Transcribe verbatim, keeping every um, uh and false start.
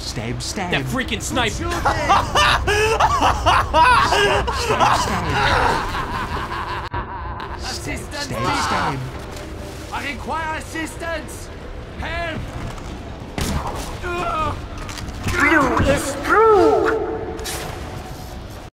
Stab, stab. That freaking sniper. Stab, stab. Assistance, Stab, please. stab. I require assistance. Help. Ugh. Blue is through.